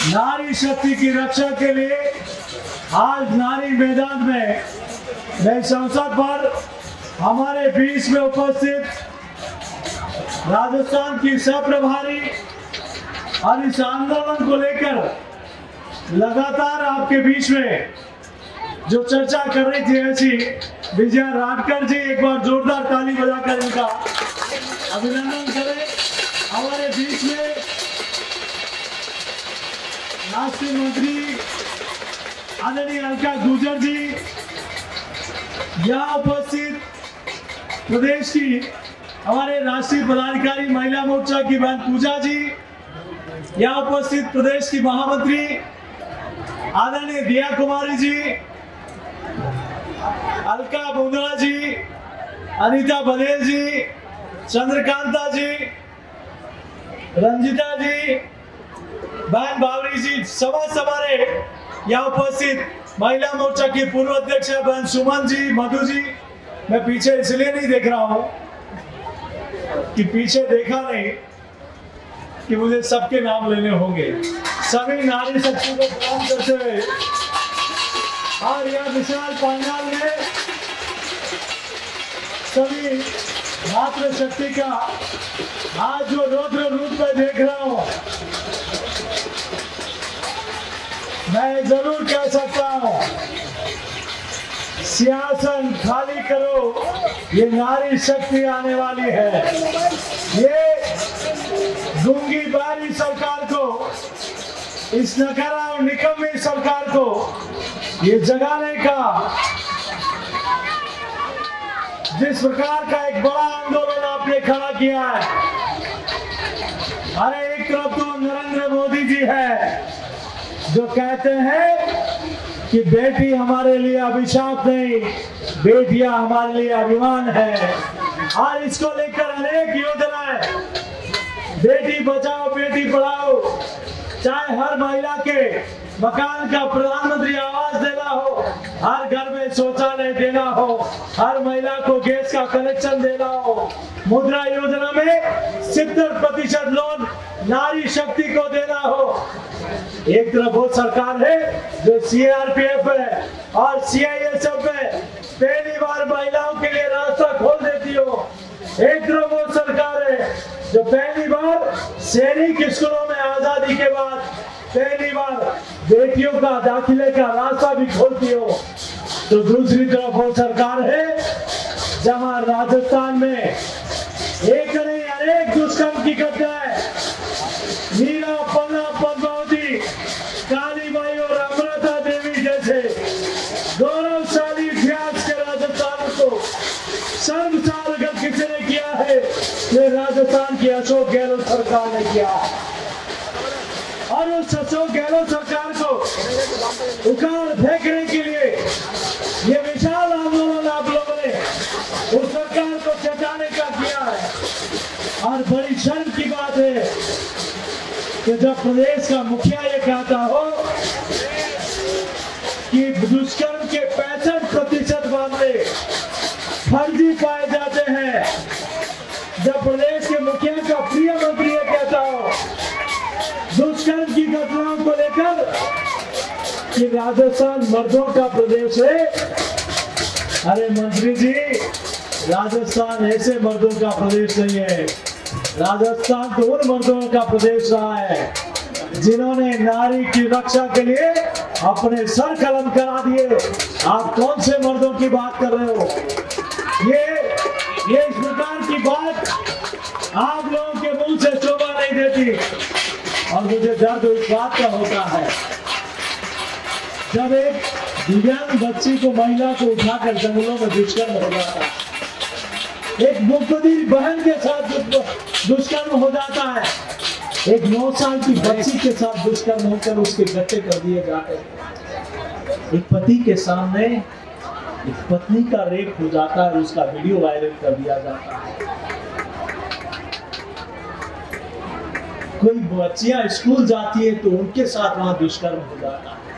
नारी शक्ति की रक्षा के लिए आज नारी मैदान में मैं इस अवसर पर हमारे बीच में उपस्थित राजस्थान की सह-प्रभारी और इस आंदोलन को लेकर लगातार आपके बीच में जो चर्चा कर रही थी ऐसी विजया राठकर जी, एक बार जोरदार ताली बजाकर इनका अभिनंदन करें। हमारे बीच में राष्ट्रीय मंत्री आदरणीय अलका गुर्जर जी, यहाँ उपस्थित प्रदेश की हमारे राष्ट्रीय पदाधिकारी महिला मोर्चा की बहन पूजा जी, यहाँ उपस्थित प्रदेश की महामंत्री आदरणीय दिया कुमारी जी, अलका बुंदड़ा जी, अनीता बघेल जी, चंद्रकांता जी, रंजिता जी, बहन बावरी जी, समस्त हमारे यहाँ उपस्थित महिला मोर्चा की पूर्व अध्यक्ष बहन सुमन जी, मधु जी। मैं पीछे इसलिए नहीं देख रहा हूं कि पीछे देखा नहीं कि मुझे सबके नाम लेने होंगे। सभी नारी शक्ति को प्रणाम करते हुए और यह विशाल पंडाल में सभी मातृशक्ति का आज जो रौद्र रूप में देख रहा हूं, मैं जरूर कह सकता हूं, सिंहासन खाली करो, ये नारी शक्ति आने वाली है। ये गूंगी बारी सरकार को, इस नकारा और निकम्मी सरकार को ये जगाने का जिस प्रकार का एक बड़ा आंदोलन आपने खड़ा किया है। अरे एक तरफ तो नरेंद्र मोदी जी है जो कहते हैं कि बेटी हमारे लिए अभिशाप नहीं, बेटियां हमारे लिए अभिमान है, और इसको लेकर अनेक योजनाएं, बेटी बचाओ बेटी पढ़ाओ, चाहे हर महिला के मकान का प्रधानमंत्री आवास देना हो, हर घर में शौचालय देना हो, हर महिला को गैस का कनेक्शन देना हो, मुद्रा योजना में 70% लोन नारी शक्ति को देना हो। एक तरफ वो सरकार है जो CRPF है और CISF में पहली बार महिलाओं के लिए रास्ता खोल देती हो। एक तरफ वो सरकार है जो पहली बार सैनिक स्कूलों में आजादी के बाद पहली बार बेटियों का दाखिले का रास्ता भी खोलती हो, तो दूसरी तरफ वो सरकार है जहां राजस्थान में एक नहीं अनेक दुष्कर्म की घटनाएं, मीरा, पन्ना, पद्मावती, कालीबाई और अमृता देवी जैसे गौरवशाली इतिहास के राजस्थान को शर्मसार अगर किसी ने किया है, ये राजस्थान की अशोक गहलोत सरकार ने किया है। और उस अशोक गहलोत सरकार को उखाड़ फेंकने के लिए ये विशाल आंदोलन आप लोगों ने उस सरकार को चटाने का किया है। और बड़ी शर्म की बात है कि जब प्रदेश का मुखिया ये कहता हो कि दुष्कर्म के 65% मामले फर्जी पाए जाते हैं, जब प्रदेश के मुखिया का प्रिय मंत्री ये कहता हो दुष्कर्म की घटनाओं को लेकर कि राजस्थान मर्दों का प्रदेश है। अरे मंत्री जी, राजस्थान ऐसे मर्दों का प्रदेश नहीं है, राजस्थान तो उन मर्दों का प्रदेश रहा है जिन्होंने नारी की रक्षा के लिए अपने सर कलम करा दिए। आप कौन से मर्दों की बात कर रहे हो? ये इस प्रकार की बात आप लोगों के मुंह से शोभा नहीं देती। और मुझे दर्द इस बात का होता है जब एक दिव्यांग बच्ची को, महिला को उठाकर जंगलों में दुष्कर्म हो जाता है, एक मुक्तदीर बहन के साथ दुष्कर्म हो जाता है, एक 9 साल की बच्ची के साथ दुष्कर्म होकर उसके गट्टे कर दिए जाते हैं, एक पति के सामने एक पत्नी का रेप हो जाता है और उसका वीडियो वायरल कर दिया जाता है। कोई बच्चियां स्कूल जाती है तो उनके साथ वहां दुष्कर्म हो जाता है।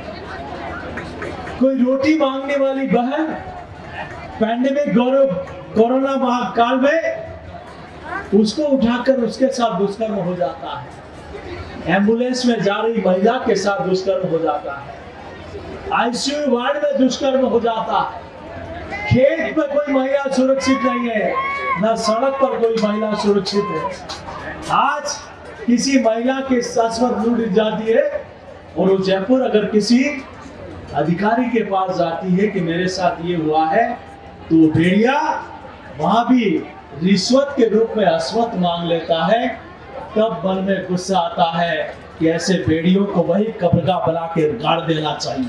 कोई रोटी मांगने वाली बहन पैंडेमिक कोरोना महाकाल में उसको उठाकर उसके साथ दुष्कर्म हो जाता है। एम्बुलेंस में जा रही महिला के साथ दुष्कर्म हो जाता है, आईसीयू वार्ड में दुष्कर्म हो जाता है, खेत में कोई महिला सुरक्षित नहीं है, न सड़क पर कोई महिला सुरक्षित है। आज किसी महिला की अस्मत लूट जाती है और वो जयपुर अगर किसी अधिकारी के पास जाती है कि मेरे साथ ये हुआ है, तो भेड़िया वहां भी रिश्वत के रूप में अस्मत मांग लेता है। तब मन में गुस्सा आता है कि ऐसे भेड़ियों को वही कब्रगाह बना के गाड़ देना चाहिए।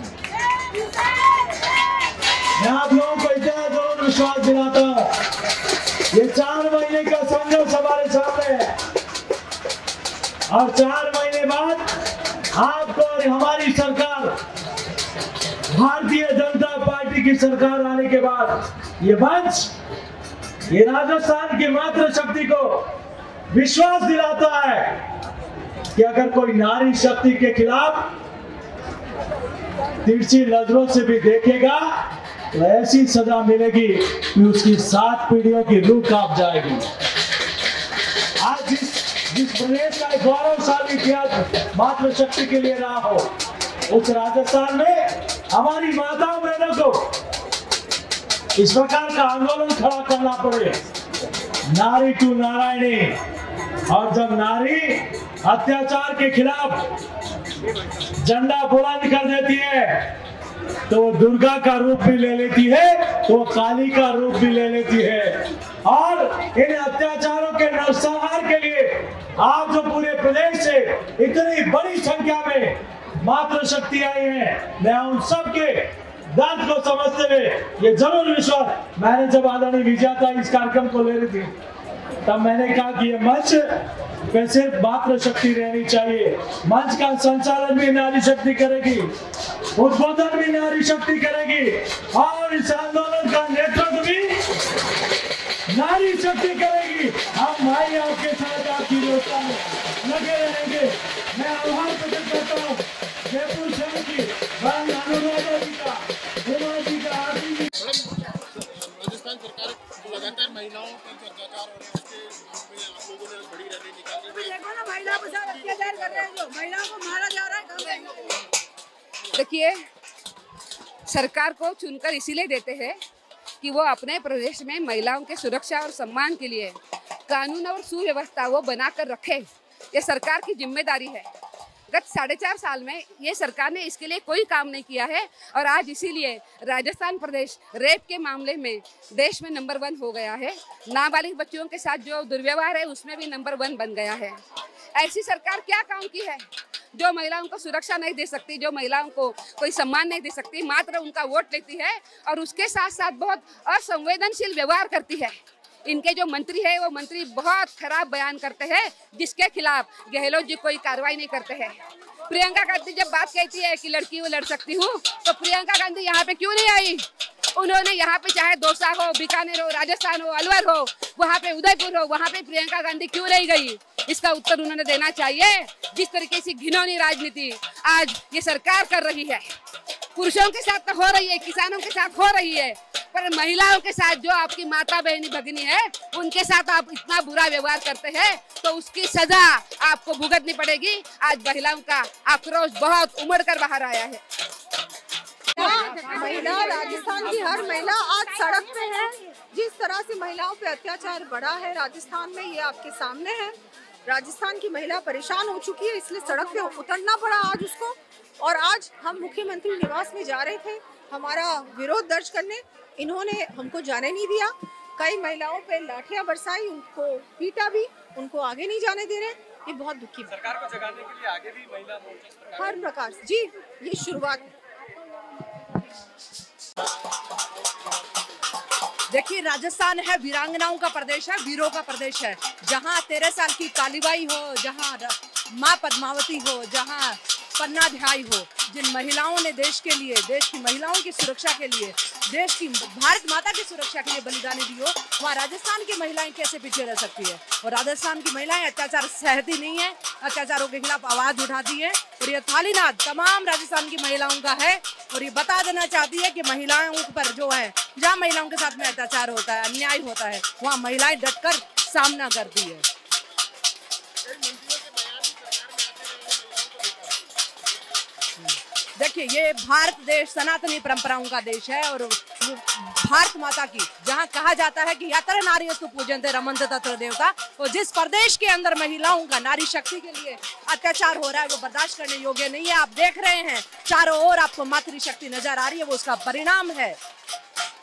मैं आप लोगों को इतना जरूर विश्वास दिलाता हूं, ये 4 महीने का संघर्ष हमारे सामने है और 4 महीने बाद आपको और हमारी सरकार, भारतीय जनता पार्टी की सरकार आने के बाद ये मंच, ये राजस्थान की मातृ शक्ति को विश्वास दिलाता है कि अगर कोई नारी शक्ति के खिलाफ तिरछी नजरों से भी देखेगा तो ऐसी सजा मिलेगी कि उसकी 7 पीढ़ियों की रूह कांप जाएगी। आज जिस प्रदेश का गौरवशाली इतिहास मातृ शक्ति के लिए रहा हो, उस राजस्थान में हमारी माताओं बहनों को इस प्रकार का आंदोलन खड़ा करना पड़े, नारी टू नारायणी। और जब नारी अत्याचार के खिलाफ झंडा बुलंद कर देती है तो वो दुर्गा का रूप भी ले लेती है, तो वो काली का रूप भी ले लेती है। और इन अत्याचारों के नरसंहार के लिए आज जो पूरे प्रदेश से इतनी बड़ी संख्या में मातृ शक्ति आई है, मैं उन सबके दर्द को समझते हुए ये जरूर विश्वास, मैंने जब आदरणीय विजया इस कार्यक्रम को ले रही थी तब मैंने कहा कि ये मंच पे सिर्फ मातृ शक्ति रहनी चाहिए, मंच का संचालन भी नारी शक्ति करेगी, उद्बोधन भी नारी शक्ति करेगी और इस आंदोलन का नेतृत्व भी नारी शक्ति करेगी। हम भाई आपके साथ आपकी व्यवस्था में लगे रहेंगे। मैं आभार प्रकट करता हूँ जयपुर शहर की अनुराधा जी का, हेमा जी का, आरती जी। राजस्थान सरकार लगातार महिलाओं पर अत्याचार और उसके आप लोगों ने बड़ी रैली निकाली। देखो ना, महिलाओं के साथ अत्याचार कर रहे हैं, जो महिलाओं को मारा जा रहा है। देखिए, सरकार को चुनकर इसीलिए देते हैं कि वो अपने प्रदेश में महिलाओं के सुरक्षा और सम्मान के लिए कानून और सुव्यवस्था वो बनाकर रखे। ये सरकार की जिम्मेदारी है। गत 4.5 साल में ये सरकार ने इसके लिए कोई काम नहीं किया है और आज इसीलिए राजस्थान प्रदेश रेप के मामले में देश में नंबर 1 हो गया है। नाबालिग बच्चियों के साथ जो दुर्व्यवहार है उसमें भी नंबर 1 बन गया है। ऐसी सरकार क्या काम की है जो महिलाओं को सुरक्षा नहीं दे सकती, जो महिलाओं को कोई सम्मान नहीं दे सकती, मात्र उनका वोट लेती है और उसके साथ साथ बहुत असंवेदनशील व्यवहार करती है। इनके जो मंत्री है वो मंत्री बहुत खराब बयान करते हैं जिसके खिलाफ गहलोत जी कोई कार्रवाई नहीं करते हैं। प्रियंका गांधी जब बात कहती है कि लड़की वो लड़ सकती हूँ, तो प्रियंका गांधी यहाँ पे क्यों नहीं आई? उन्होंने यहाँ पे चाहे दौसा हो, बीकानेर हो, राजस्थान हो, अलवर हो, वहाँ पे उदयपुर हो, वहाँ पे प्रियंका गांधी क्यों नहीं गई? इसका उत्तर उन्होंने देना चाहिए। जिस तरीके से घिनौनी राजनीति आज ये सरकार कर रही है, पुरुषों के साथ तो हो रही है, किसानों के साथ हो रही है, पर महिलाओं के साथ जो आपकी माता बहनी भगिनी है उनके साथ आप इतना बुरा व्यवहार करते हैं तो उसकी सजा आपको भुगतनी पड़ेगी। आज महिलाओं का आक्रोश बहुत उमड़ कर बाहर आया है। महिला, राजस्थान की हर महिला आज सड़क पे है। जिस तरह से महिलाओं पे अत्याचार बढ़ा है राजस्थान में, ये आपके सामने है। राजस्थान की महिला परेशान हो चुकी है, इसलिए सड़क पे उतरना पड़ा आज उसको। और आज हम मुख्यमंत्री निवास में जा रहे थे हमारा विरोध दर्ज करने, इन्होंने हमको जाने नहीं दिया। कई महिलाओं पे लाठियां बरसाई, उनको पीटा भी, उनको आगे नहीं जाने दे रहे। ये बहुत दुखी है। सरकार को जगाने के लिए आगे भी महिला मोर्चा हर प्रकार से, जी ये शुरुआत है। देखिए, राजस्थान है वीरांगनाओं का प्रदेश है, वीरों का प्रदेश है। जहाँ 13 साल की कालीबाई हो, जहाँ माँ पद्मावती हो, जहाँ पन्नाध्याय हो, जिन महिलाओं ने देश के लिए, देश की महिलाओं की सुरक्षा के लिए, देश की भारत माता की सुरक्षा के लिए बलिदान दी हो, वहाँ राजस्थान की महिलाएं कैसे पीछे रह सकती है? और राजस्थान की महिलाएं अत्याचार सहती नहीं है, अत्याचारों के खिलाफ आवाज उठाती है। और ये थालीनाद तमाम राजस्थान की महिलाओं का है और ये बता देना चाहती है कि महिलाओं पर जो है, जहाँ महिलाओं के साथ में अत्याचार होता है, अन्याय होता है, वहाँ महिलाएं डटकर सामना करती है। देखिए, ये भारत देश सनातनी परंपराओं का देश है और भारत माता की जहाँ कहा जाता है कि यत्र नार्यस्तु पूज्यन्ते रमन्ते तत्र देवता, और जिस प्रदेश के अंदर महिलाओं का नारी शक्ति के लिए अत्याचार हो रहा है वो बर्दाश्त करने योग्य नहीं है। आप देख रहे हैं चारों ओर आपको मातृशक्ति नजर आ रही है, वो उसका परिणाम है।